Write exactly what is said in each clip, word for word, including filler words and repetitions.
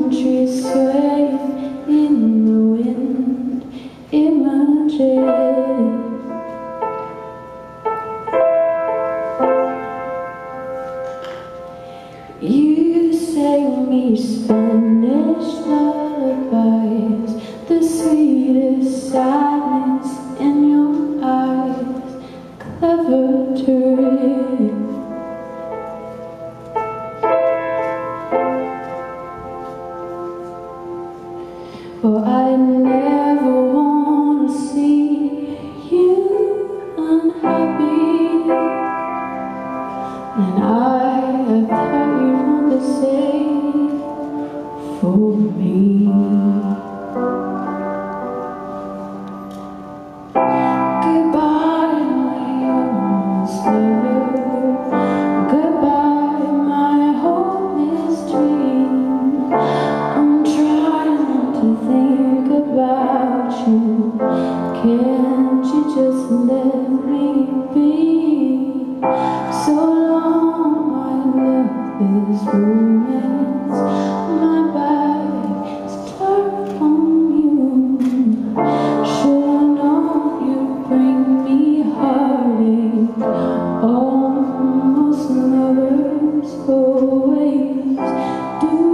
trees sway in the wind. Imagine you sang me Spanish lullabies, the sweetest sadness in your eyes, clever to read. Oh, I never want to see you unhappy, and I thought you'd want the same for me. Goodbye, my almost lover. Goodbye, my hopeless dream. I'm trying not to think about you. Can't you just let me be? So long, my love is romance. My back is turned on you. Should I know you bring me heartache? Almost lovers always do.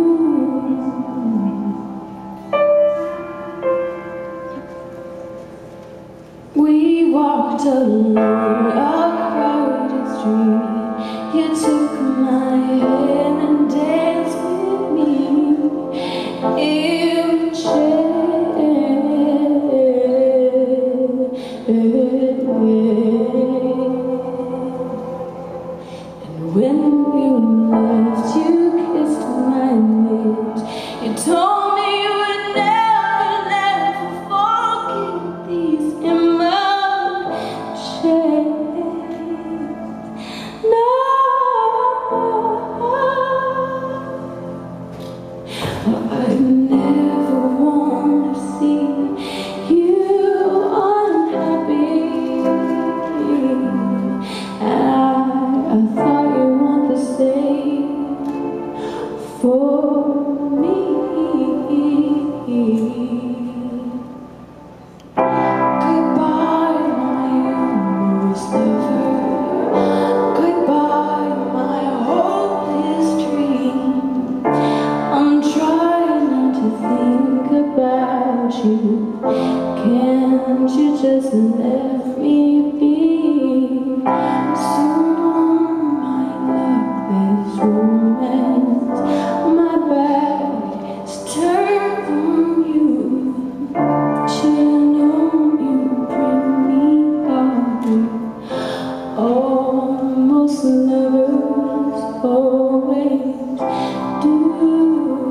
We walked along a crowded street. You took my hand and danced with me in a chair. And when you left, you kissed my lips. You told me you would never, never forget these emotions. No, I never want to see you unhappy, and I, I thought you want the same for me. Goodbye, my almost lover. Goodbye, my hopeless dream. I'm trying not to think about you. Can't you just let me be? So long, my love is romance. My back is turned on you. Should I know you bring me heartache? Almost lovers always do.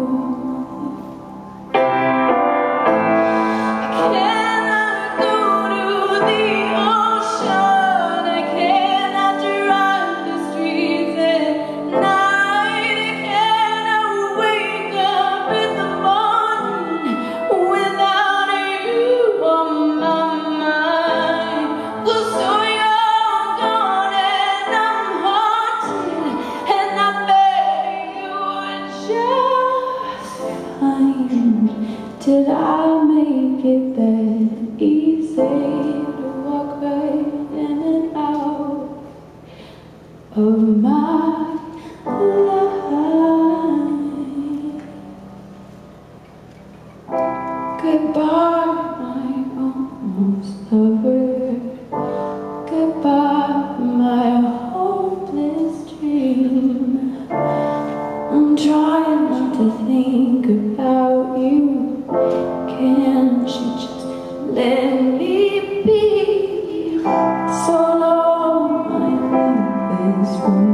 Cannot go to the ocean, I cannot drive the streets at night, I cannot wake up in the morning without you on my mind. Well, so you're gone and I'm haunted, and I bet you were just fine. Did I make it that easy to walk right in and out of my life? Goodbye, my almost lover. Goodbye, my hopeless dream. I'm trying not to think about you. Can't you just let me be? So long, my love is romance.